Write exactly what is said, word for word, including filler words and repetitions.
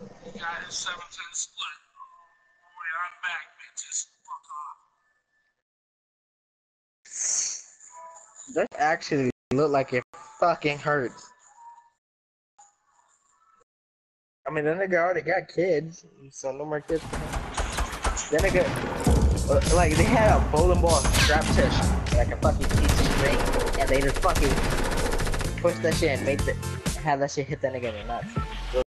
He got his seven ten split. Wait, I'm back, bitches. Fuck That actually look like it fucking hurts. I mean, that nigga already got kids, so no more kids for him. That nigga, uh, like, they had a bowling ball strapped to like a fucking piece of string, and they just fucking pushed that shit and made the, had that shit hit that nigga in the nuts.